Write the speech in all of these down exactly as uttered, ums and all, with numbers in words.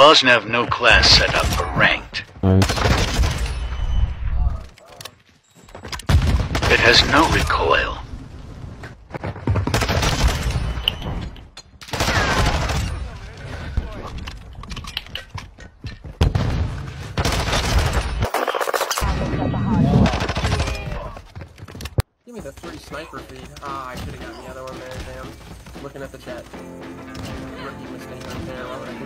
Bosnia have no class set up for ranked. Nice. It has no recoil. Give me the three sniper feed. Ah, I should have gotten the other one there, damn. Looking at the chat. Rookie mistake right there. Why would I do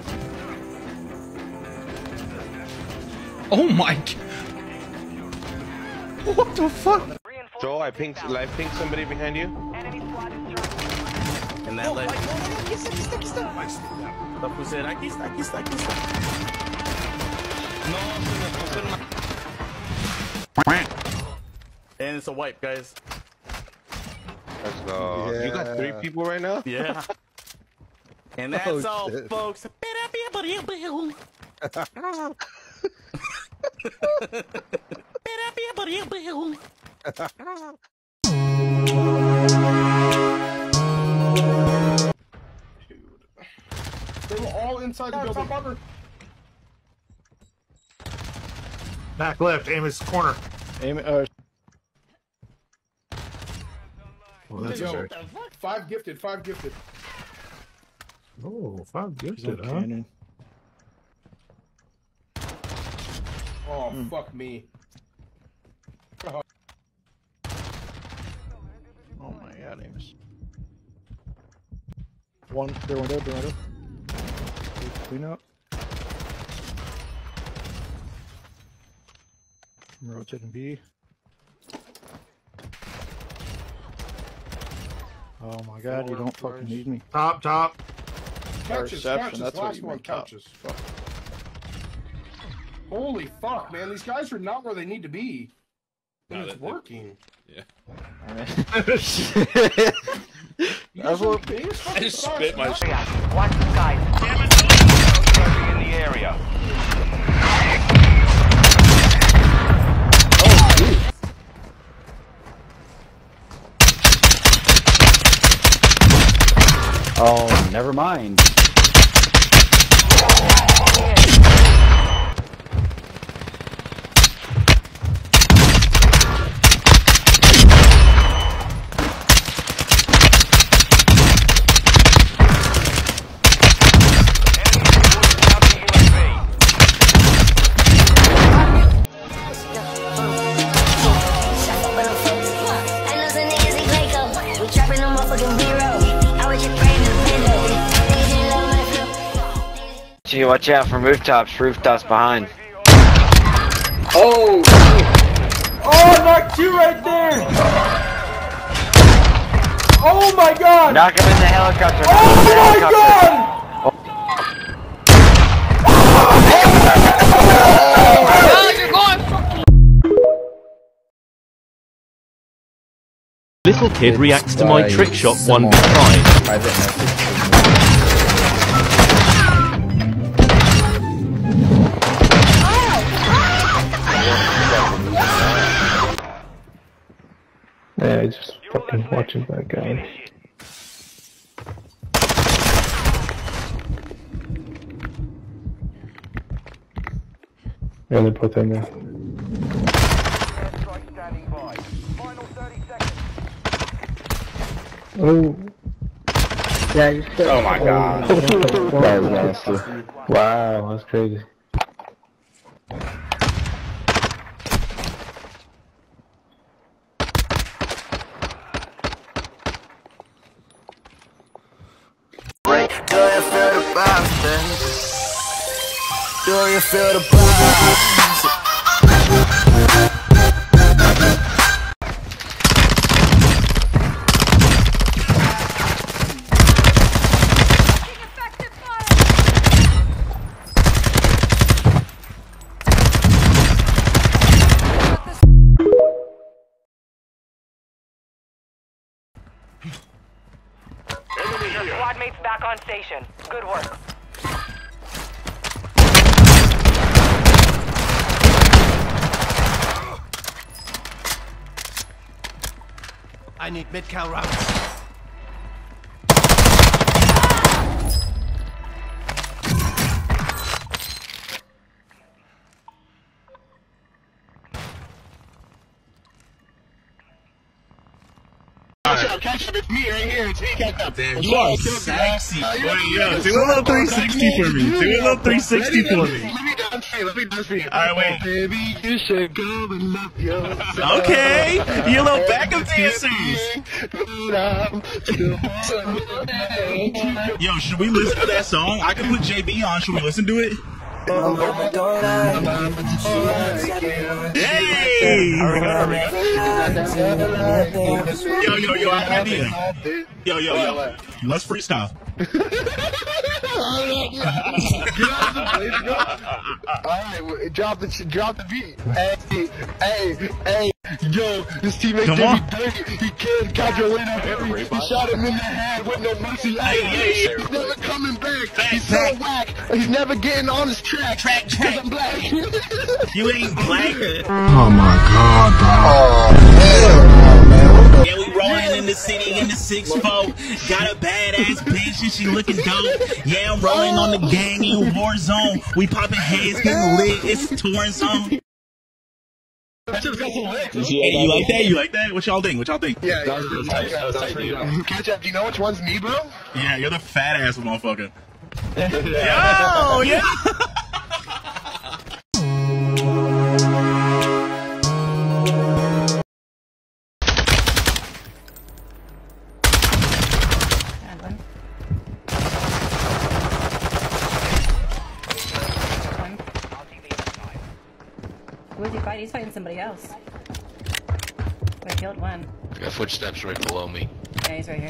that? Oh my god. What the fuck? Joel, I pinged, I pinged somebody behind you. And that led. Aquí está, aquí está, aquí está. Lo puse, aquí está, aquí está, aquí está. No, se me pusieron una... And it's a wipe, guys. Let's go. Yeah. You got three people right now? Yeah. And that's Oh, all, shit. folks. They were all inside the building. Back left, Amos corner. Aim it. Uh, Oh, that's Yo, a search. five gifted, five gifted. Oh, five gifted, huh? cannon. Oh, fuck me. Oh my god, Amos. One, their window, their window. Clean up. I'm rotating B. Oh my god, you don't fucking need me. Top, top. Couches, reception, couches, that's what last you one, meant, top. couches. Holy fuck, man, these guys are not where they need to be. And it's working. That's what I I just spit my shit. Watch the skies. In the area. Oh, never mind. Gee, watch out for rooftops, rooftops behind. Oh! Oh, knocked you right there! Oh my god! Knock him in the helicopter. Oh in the my helicopter. Little kid reacts to my trick shot one v five. Yeah, he's just fucking watching that guy. Yeah, they put them there. Oh. Yeah, you still. Oh my god. That was nasty. Wow, that's crazy. Do you feel the vibes? Do you feel the vibes? Your squad mates back on station. Good work. I need mid-cal rounds. up, catch up. It's me right here. It's me, catch up. Damn, you are sexy. Wait, yo, do a little three sixty for me. Do a little three sixty for me. Let me dance for you. Let me dance for you. All right, wait. Baby, you should go and love yourself. Okay, you little backup dancers. Yo, should we listen to that song? I can put J B on. Should we listen to it? Hey! Yo, yo, yo, I have an idea. Yo, yo, yo. Let's freestyle. Alright, drop the drop the beat. Hey, hey, hey, yo, this teammate did me dirty. He killed Cadrolina Henry. He shot him in the head with no mercy. Hey, hey, he's never coming back. He's so whack. He's never getting on his track. Track, track. I'm black. You ain't black. Oh my god, bro. Oh, hell man. Yeah, we rolling in the city in the six four. Got a badass bitch and she looking dope. Yeah, I'm rolling on the gang in war zone. We popping heads, getting lit. It's a touring song. Yeah, you like that? You like that? What y'all think? What y'all think? Yeah, yeah. Catch up. Do you know which one's me, bro? Yeah, you're the fat ass motherfucker. Yo, yeah. Where's he fighting? He's fighting somebody else. I killed one. I got footsteps right below me. Yeah, he's right here.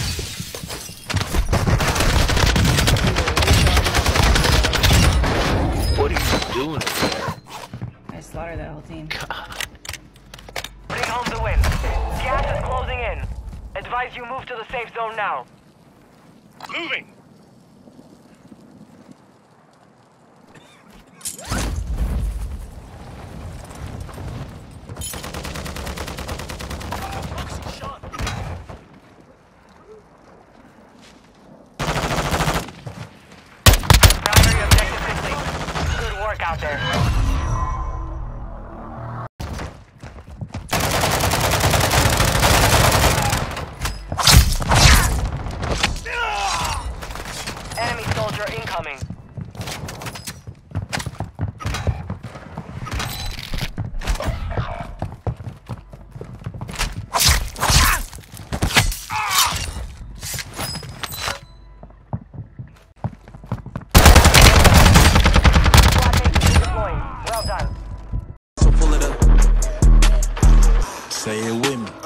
What are you doing up there? I slaughtered that whole team. God. Bring home the win. Gas is closing in. Advise you move to the safe zone now. Moving! Out there. Enemy soldier incoming. Say it with me.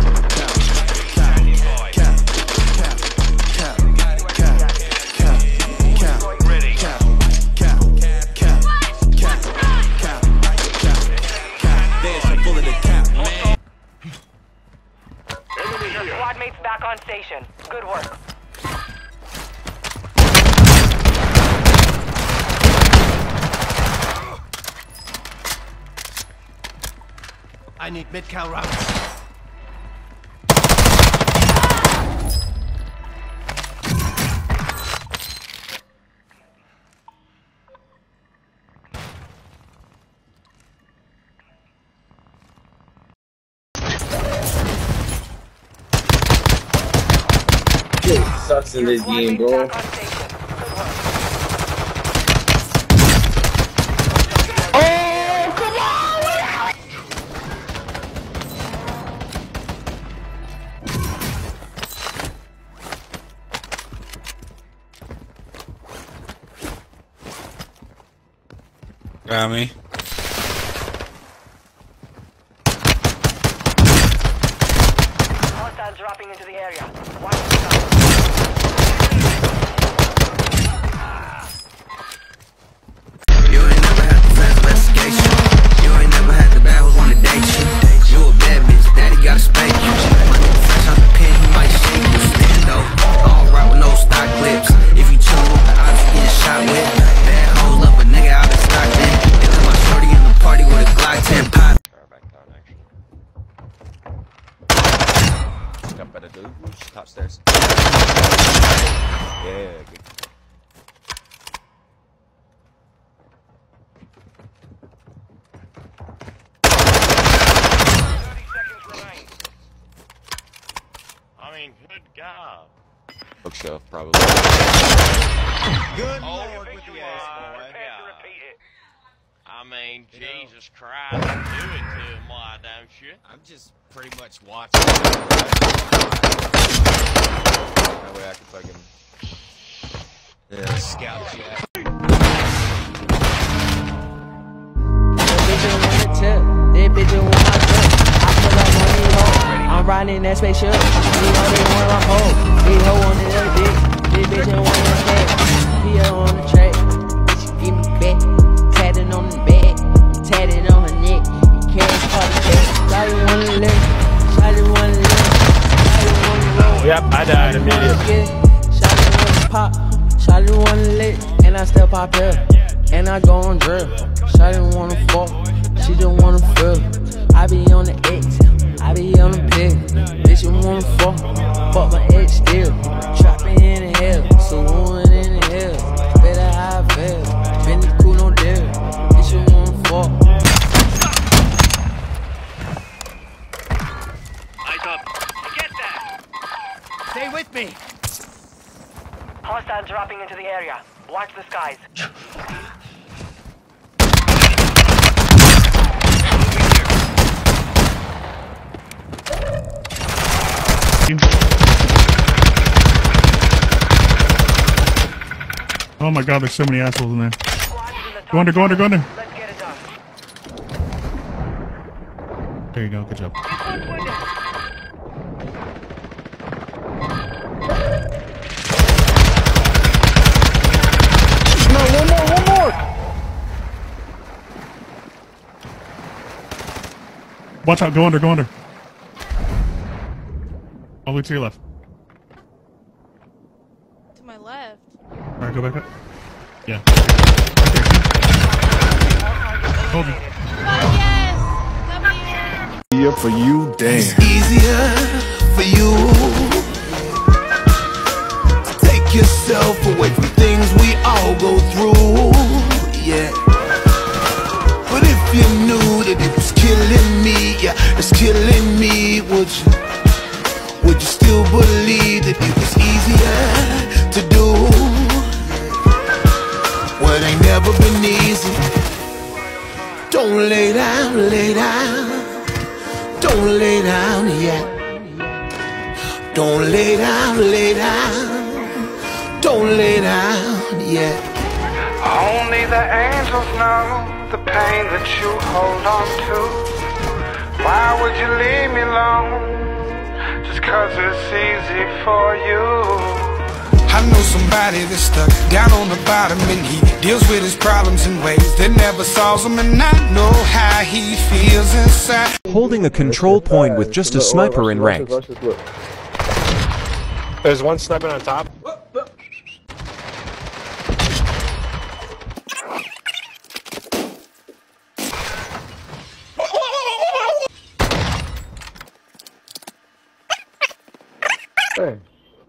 Your squad mates back on station. Good work. I need mid-cal rounds. Shit sucks in this game, bro. Got me. Hostiles dropping into the area. You ain't never had to fast investigation. You ain't never had the bad hoes wanna date you. You a bad bitch, daddy gotta spank you. My nigga fresh out the pen, he might shake you. Stand up, all right with no stock clips. If you chill with the odds, you get shot with. Bad hoes love a nigga, I been stocked in. They let my shorty in the party with a Glock ten pop. Got better dude. Top stairs. Yeah, good. mean, good God. Bookshelf, probably. Good Lord with the ass, boy. I mean, you Jesus know. Christ, do it to him, why don't you? I'm just pretty much watching. That way I can fucking... Yeah, scout jack. That bitch want my drip. I pull up on these hoes. I'm riding that spaceship. These hoes they want my hoe. These hoes on the other dick. This bitch don't want my cat. He on the track. Bitch, give me back. Tatted on the back. Tatted on her neck. He carries part of that. Shawty wanna live. Shawty wanna live. Shawty wanna roll. Yep, I died immediately. Shawty wanna pop. Shawty wanna lick. And I still pop here. And I go on drill. Shawty wanna fuck. She just wanna feel. I be on the X, I be on the pill. Bitch, you wanna fuck, fuck my ex still. Trapping in the hell, so one in the hell. Better how I feel, been the cool no deal. Bitch, you wanna fuck. Eyes up, get that! Stay with me! Hostile dropping into the area. Watch the skies. Oh my god, there's so many assholes in there. Go under, go under, go under. There you go, good job. No, one more, one more! Watch out, go under, go under. All the way to your left. To my left. Alright, go back up. Yeah. Hold it. Oh, yes! Come here! Easier for you, damn. It's easier for you to take yourself away from things we all go through, yeah. But if you knew that it was killing me, yeah, it's killing me, would you? Would you still believe that it was easier to do? Well, it ain't never been easy. Don't lay down, lay down. Don't lay down yet. Don't lay down, lay down. Don't lay down yet. Only the angels know the pain that you hold on to. Why would you leave me alone? Just cause it's easy for you. I know somebody that's stuck down on the bottom, and he deals with his problems in ways that never solves them, and I know how he feels inside. Holding a control point with just a sniper in rank. There's one sniper on top. Hey.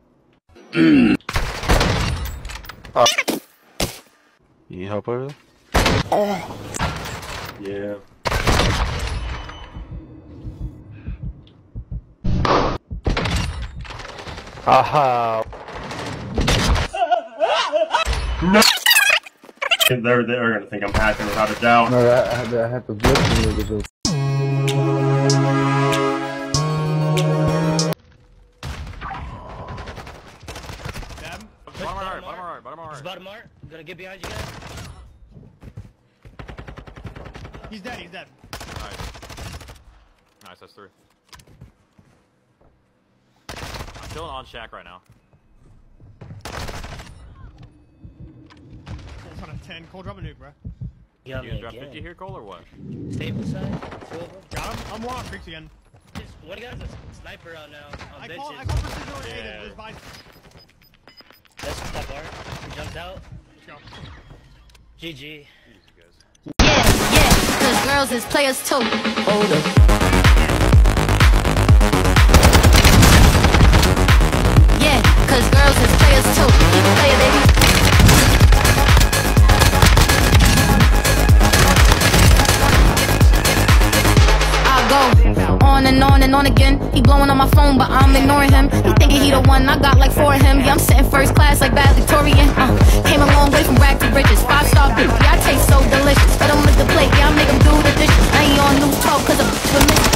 uh, you need help over there? Oh. Yeah. Aha. No. They're, they're gonna think I'm hacking without a doubt. No, I, I, I have to glitch a little bit. Bottom right, bottom right, bottom right. He's bottom right. I'm gonna get behind you guys. He's dead, he's dead. Nice. Nice, that's three. I'm chilling on shack right now. Cole's on a ten. Cole, drop a nuke, bro. You gonna drop fifty here, Cole, or what? Stable side. Got him. I'm more on freaks again. Just, one guy's a sniper out now. On I benches. call, I call precision or yeah. There's buys. That's top art. He jumped out. Let's go. G G. Yeah, yeah, cause girls is players too. Hold up. Yeah, cause girls is players too. Play it, baby. I go on on and on and on again. He blowing on my phone, but I'm ignoring him. He thinking he the one, I got like four of him. Yeah, I'm sitting first class like bad Victorian. Uh, came a long way from rag to riches. Five star bitch, yeah, I taste so delicious. But don't lick the plate, yeah, I make him do the dishes. I ain't on news twelve cause I'm delicious.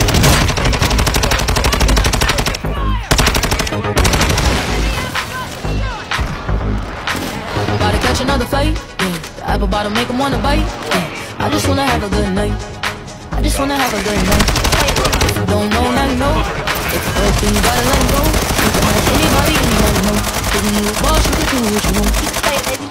About to catch another fight, yeah. The apple bottom make him wanna bite, yeah. I just wanna have a good night. I just wanna have a good night. If you don't know, now you know. If you hurt, then you gotta let him go. You can ask anybody, anybody know. Cause when you a boss, you can do what you want. Hey, baby.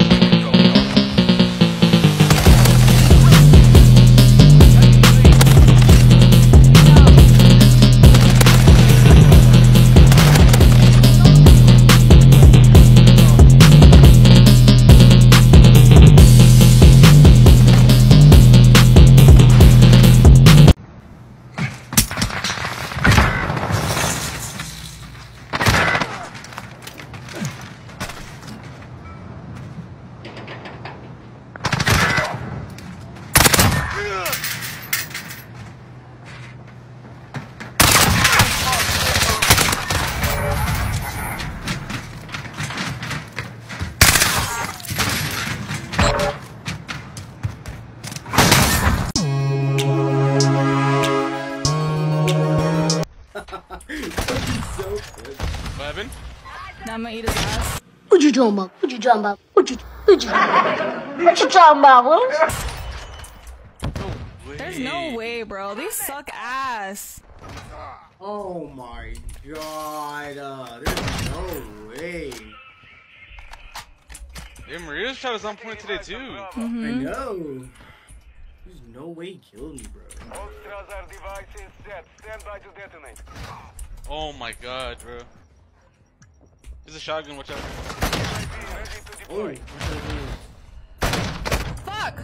Eleven. Now I'm gonna eat his ass. What you talking about? What you talking about? What you what you what you talking about, Willis? There's no way, bro. These suck ass. Oh my god, uh, there's no way. Yeah, Maria's shot was on point today too. Mm-hmm. I know. There's no way he killed me, bro. All Strasser devices set. Stand by to detonate. Oh my god, bro. There's a shotgun, watch out. Oh. Fuck!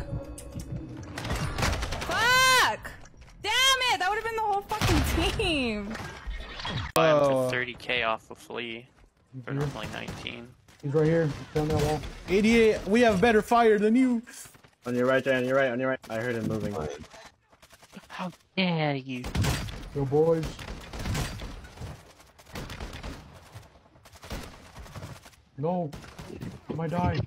Fuck! Damn it! That would have been the whole fucking team. I'm thirty K off of Flea. For only nineteen. He's right here. He's on that wall. eighty-eight. We have better fire than you. On your right there, on your right, on your right. I heard him moving. How dare you? Yo, boys. No. I might die.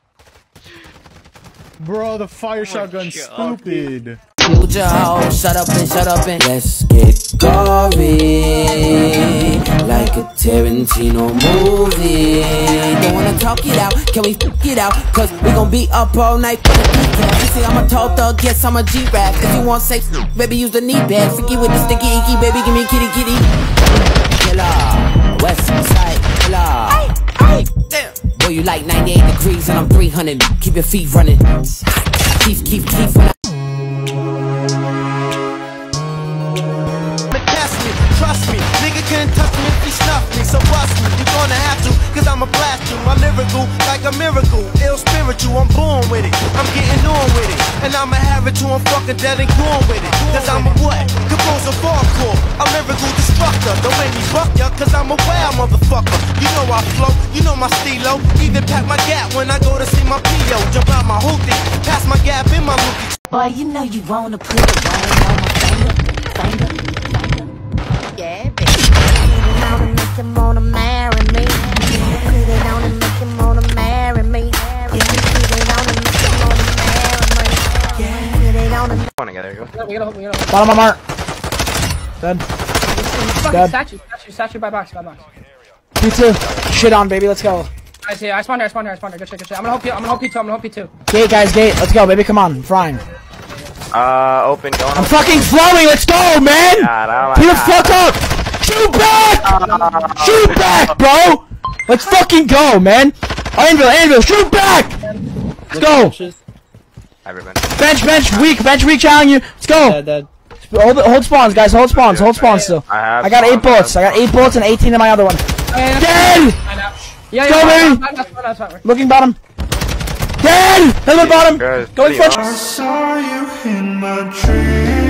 Bro, the fire oh shotgun's stupid. You just shut up and shut up and let's get gory like a Tarantino movie. Don't wanna talk it out, can we f it out? Cause we gon' be up all night for the weekend. You see I'm a tall thug, yes I'm a G-Rap. If you want sex, baby use the knee pad. Freaky with the sticky icky, baby give me kitty kitty. Killer, West Side Killer. Damn. Boy you like ninety-eight degrees and I'm three hundred. Keep your feet running. Keep, keep, keep when I trust me, nigga can't touch me if he snuff me, so bust me, you gonna have to, cause I'ma blast you, my lyrical, like a miracle, ill spiritual, I'm born with it, I'm getting on with it, and I'ma have it till I'm fucking dead and gone with it, cause I'm a what? Composer hardcore, a lyrical destructor, don't make me buck ya, cause I'm a wild motherfucker, you know I flow, you know my stilo, even pack my gap when I go to see my P O, jump out my hoopty, pass my gap in my lookie. Boy, you know you wanna put it right on my finger, finger. Yeah, baby. Put it on and make him wanna marry me. Put it on and make him wanna marry me. Yeah, put it on and make him wanna marry me. Yeah, put it on and. Come on, there you go. We gotta, we gotta. Bottom of mark. Dead. Fucking Dead. statue, statue, statue by box, by box. You too. Shit on, baby. Let's go. I see. I spawned here. I spawned here. I spawned here. Good shit. Good shit. I'm gonna help you. I'm gonna help you too. I'm gonna help you too. Gate, guys. Gate. Let's go, baby. Come on. I'm frying. Uh, open, going I'm fucking flowing. Let's go, man. God, oh Get the fuck up. Shoot back. Uh, shoot back, bro. Let's fucking go, man. Anvil, Anvil. Shoot back. Let's go. Bench, bench, weak. Bench, weak. Challenge you. Let's go. Dead, dead. Hold, hold spawns, guys. Hold spawns. Hold spawns still. I, I got eight bullets. I got eight bullets and eighteen in my other one. Dead. Yeah, Let's yeah, go, yeah, baby. Looking bottom. Dead! Another bottom! Go in front! I saw you in my dream.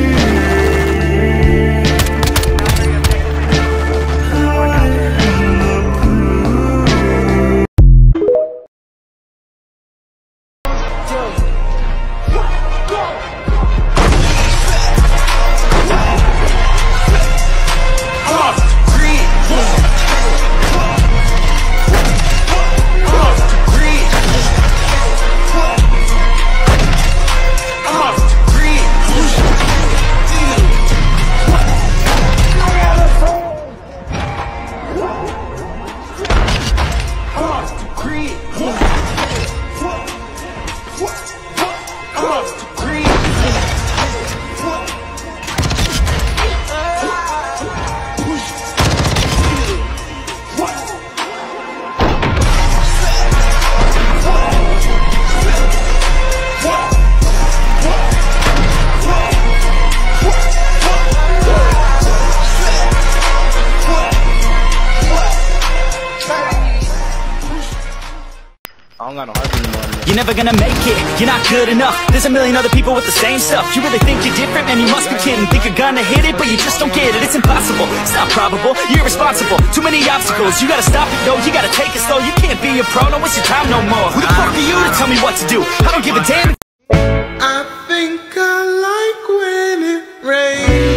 got no heart anymore. You're never gonna make it, you're not good enough. There's a million other people with the same stuff. You really think you're different? Man, you must be kidding. Think you're gonna hit it, but you just don't get it. It's impossible, it's not probable, you're irresponsible. Too many obstacles, you gotta stop it though. You gotta take it slow, you can't be a pro. Don't waste your time no more. Who the fuck are you to tell me what to do? I don't give a damn. I think I like when it rains.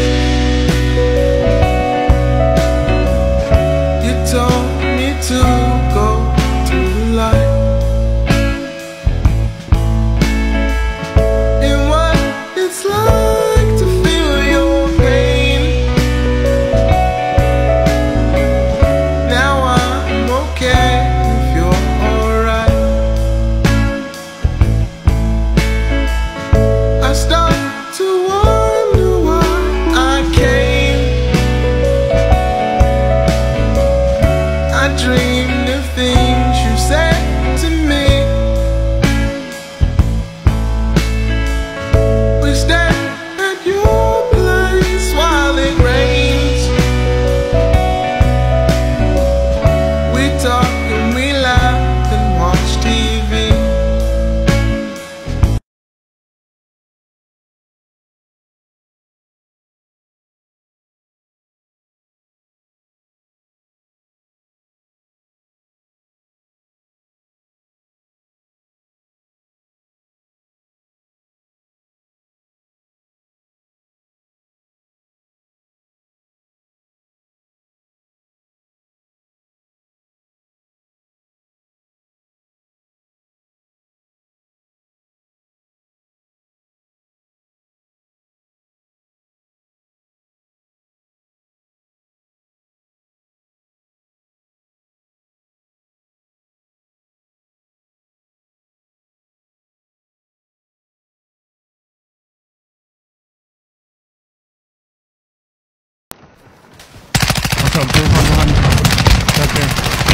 You told me to go to the light. And what it's like to feel your pain. Now I'm okay if you're alright. I start to wonder why I came. I dreamed of things you said to me. We stand at your place while it rains. We talk and we laugh and watch T V. What's up, dude? Behind, behind. Back there.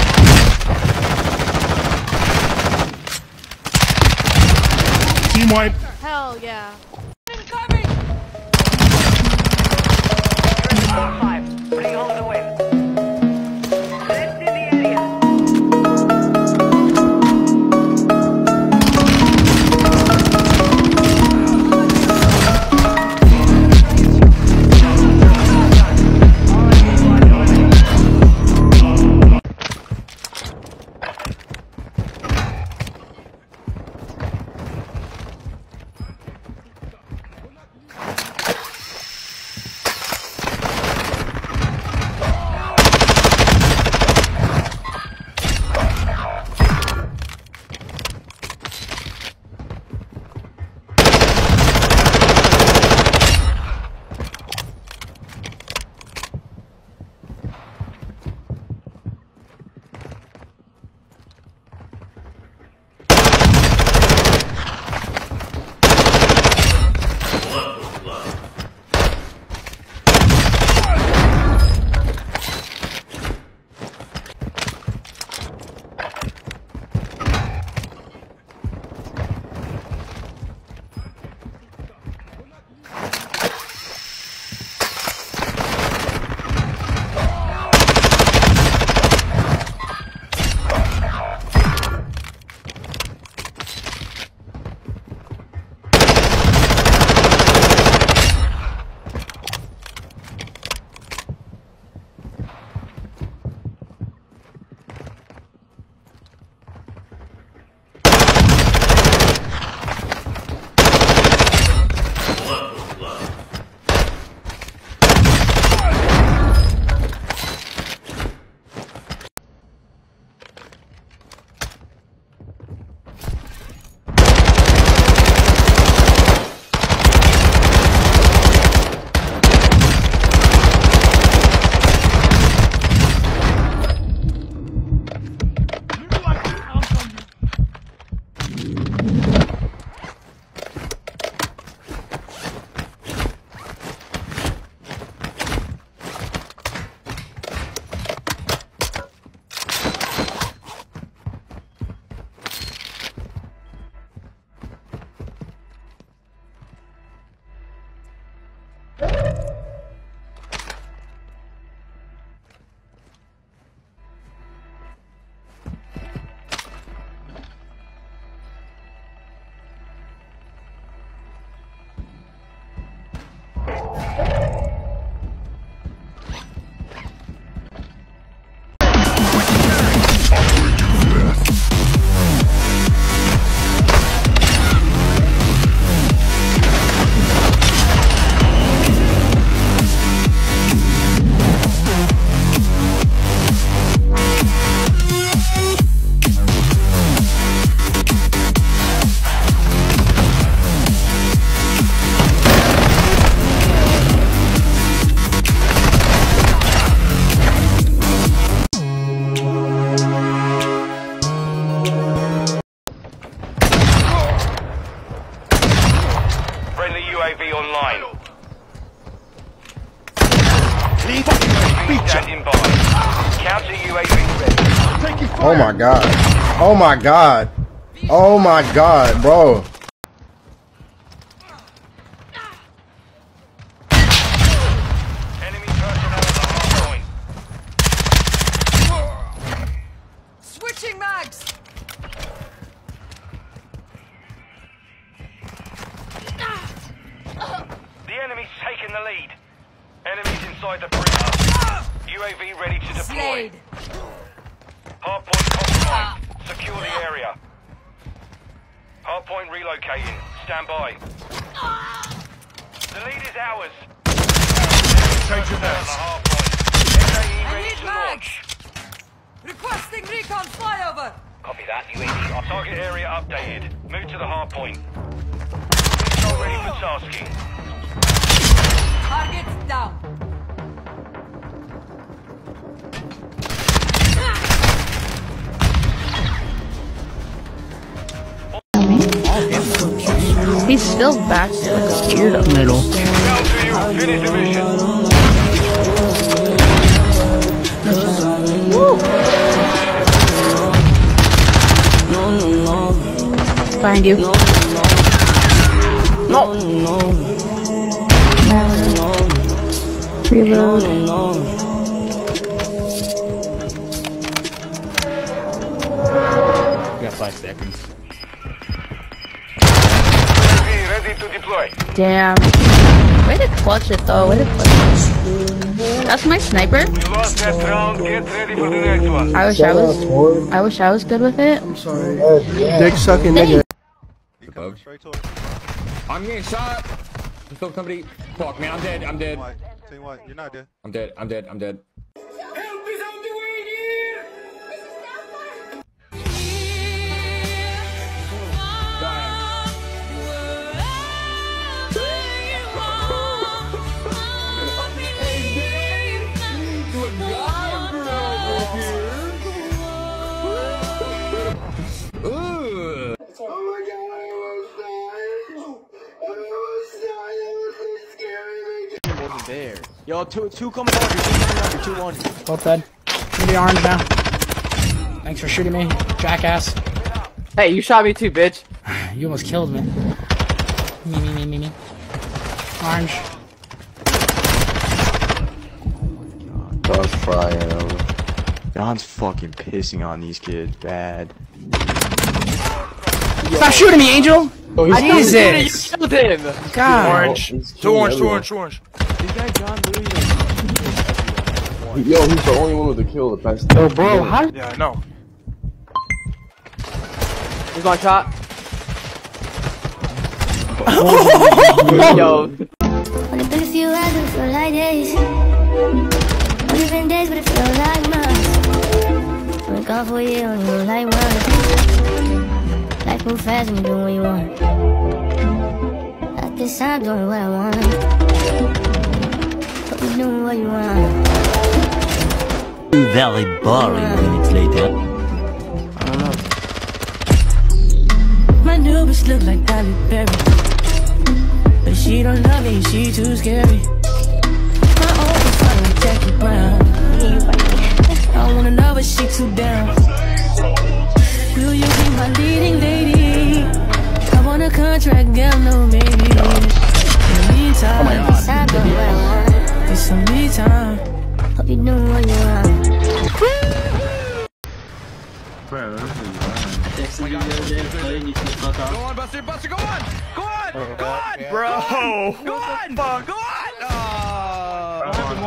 Team wipe. Hell yeah. U A V online. Standing by. Counter U A V ready. Oh my god. Oh my god. Oh my god, bro. Enemy personnel at the hard point. Switching mags. The enemy's taken the lead. Enemies inside the perimeter. U A V ready to deploy. Hardpoint compromised. Secure the area. Hardpoint relocating. Stand by. The lead is ours. Change your mags. I need mags. Requesting recon flyover. Copy that. U A V on target area updated. Move to the hardpoint. Missile ready for tasking. Targets down. He's still back there like a weirdo. Middle. Finish the mission. Woo! Find you. No. Reload. We got five seconds. Ready to deploy. Damn. Way to clutch it though. Way to clutch it. That's my sniper. You lost that round. Get ready for the next one. I wish I was. I wish I was good with it. I'm sorry. Dick sucking nigga. I'm getting shot. There's still somebody. Fuck, man. I'm dead. I'm dead. Tell you what, you're not dead. I'm dead. I'm dead. I'm dead. Help is on the way, dear. There. Yo, two, two coming over, two coming over, two one. Both dead. Give me the orange now. Thanks for shooting me, jackass. Hey, you shot me too, bitch. You almost killed me. Me, me, me, me, me. Orange. God's frying. Don's fucking pissing on these kids bad. Stop shooting me, Angel! Oh, he's Jesus! You killed him! God! Orange. Two orange, two orange, two orange. This guy John literally. Yo, he's the only one with the kill the past. Yo, bro, how? Yeah, I know. He's one shot. Yo. When it took a few hours, it feel like days. Only been days, but it feels like months. When gone for a year, only feel like months. Life move fast when you do what you want. At this time, doing what I want. Hope you doing what you want. Very boring minutes later. I don't know. My new bitch look like Halle Berry, but she don't love me, she too scary. My old bitch fine like Jackie Brown. I wanna know but she too down. Will you be my leading lady? I want a contract, girl, no baby. In the meantime, oh it's time to what I want. It's some me time. Hope you know what you want. Bro, this is Go on, Buster, Buster, go on! Go on! Go on, bro! Go on! Go on!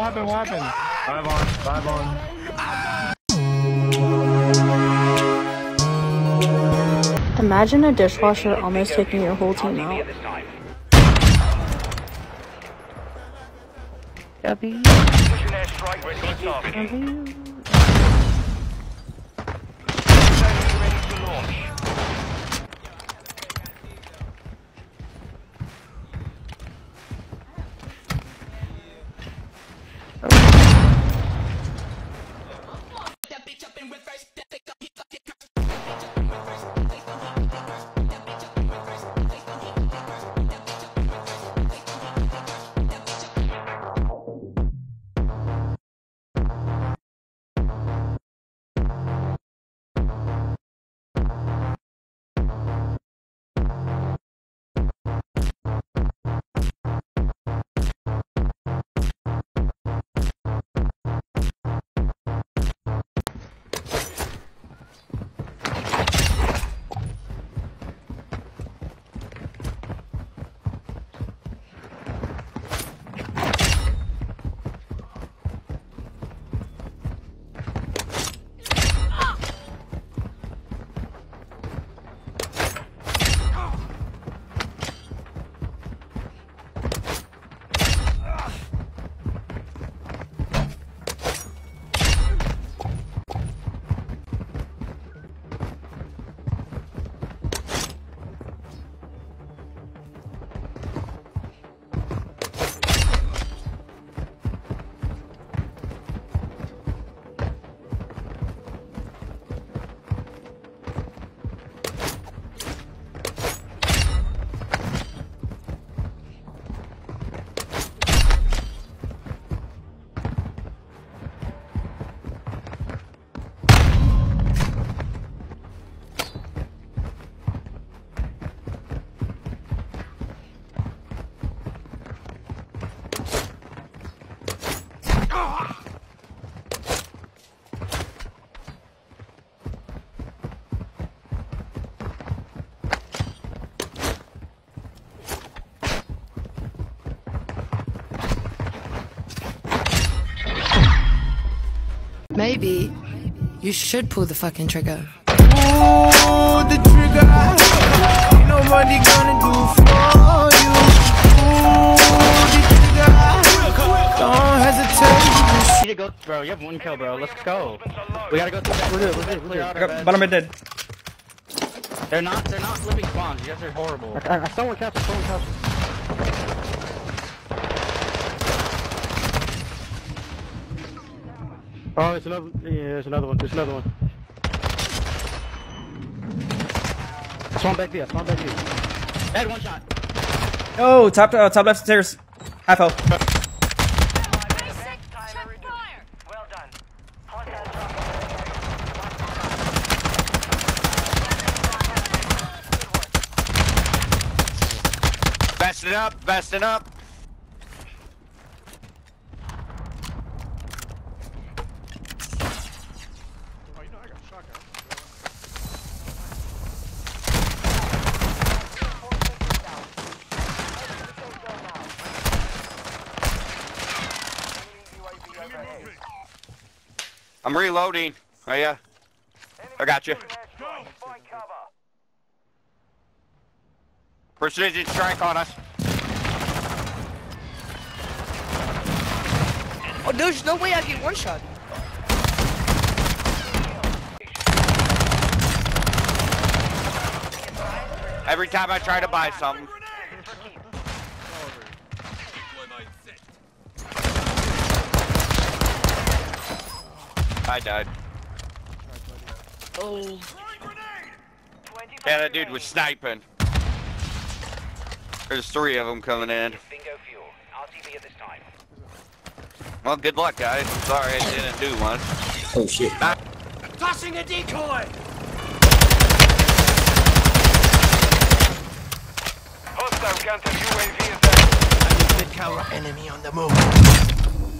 happened? What happened? Five on. Five on. Imagine a dishwasher almost taking your whole team out. W. W. Maybe you should pull the fucking trigger. Pull the trigger. Ain't nobody gonna do for you. Pull the trigger. Don't hesitate. Need to go, bro. You have one kill, bro. Let's go. We gotta go through that. We're good. We're good. We're good. I got bottom mid dead. They're not. They're not flipping spawns. You guys are horrible. I, I, someone captured. Someone captured. Oh, there's another. Yeah, there's another one. There's another one. Spawn back there. Spawn back there. Dead, one shot. Oh, top uh, top left stairs. Half health. Vesting up, vesting up. I'm reloading. Oh yeah, I got you. Precision strike on us. Oh, there's no way I get one shot. Every time I try to buy something. I died. Oh. Yeah, that dude was sniping. There's three of them coming in. Well, good luck, guys. I'm sorry I didn't do much. Oh shit. Not Tossing a decoy! Hostile counter U A V is there. Mid-cover enemy on the move.